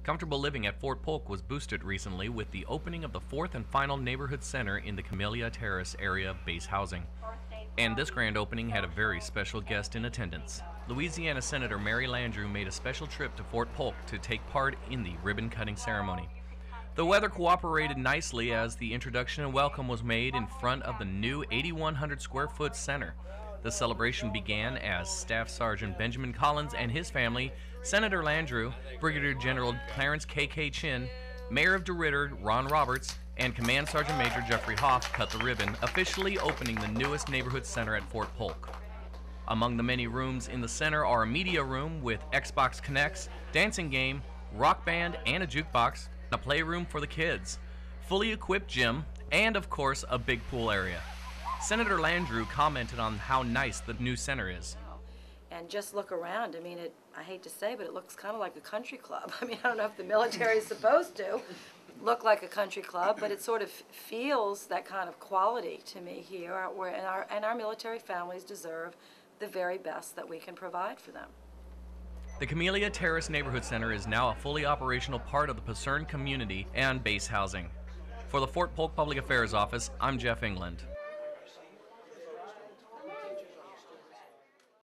Comfortable living at Fort Polk was boosted recently with the opening of the fourth and final neighborhood center in the Camellia Terrace area of base housing. And this grand opening had a very special guest in attendance. Louisiana Senator Mary Landrieu made a special trip to Fort Polk to take part in the ribbon-cutting ceremony. The weather cooperated nicely as the introduction and welcome was made in front of the new 8,100 square foot center. The celebration began as Staff Sergeant Benjamin Collins and his family, Senator Landrieu, Brigadier General Clarence K.K. Chin, Mayor of DeRidder Ron Roberts, and Command Sergeant Major Jeffrey Hoff cut the ribbon, officially opening the newest neighborhood center at Fort Polk. Among the many rooms in the center are a media room with Xbox Connects, dancing game, rock band, and a jukebox, a playroom for the kids, fully equipped gym, and of course a big pool area. Senator Landrieu commented on how nice the new center is. And just look around. I mean, I hate to say, but it looks kind of like a country club. I mean, I don't know if the military is supposed to look like a country club, but it sort of feels that kind of quality to me here, and our military families deserve the very best that we can provide for them. The Camellia Terrace Neighborhood Center is now a fully operational part of the Lucerne community and base housing. For the Fort Polk Public Affairs Office, I'm Jeff England.